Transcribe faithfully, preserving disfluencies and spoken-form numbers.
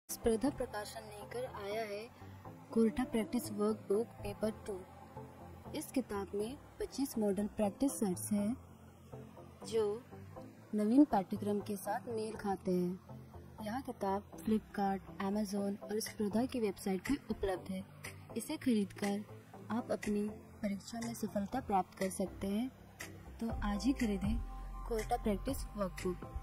स्पर्धा प्रकाशन लेकर आया है कोर्टा प्रैक्टिस वर्कबुक पेपर टू। इस किताब में पच्चीस मॉडल प्रैक्टिस सेट्स हैं जो नवीन पाठ्यक्रम के साथ मेल खाते हैं। यह किताब फ्लिपकार्ट, अमेज़न और स्पर्धा की वेबसाइट पर उपलब्ध है। इसे खरीदकर आप अपनी परीक्षा में सफलता प्राप्त कर सकते हैं। तो आज ही खरीदें कोर्टा प्रैक्टिस वर्कबुक।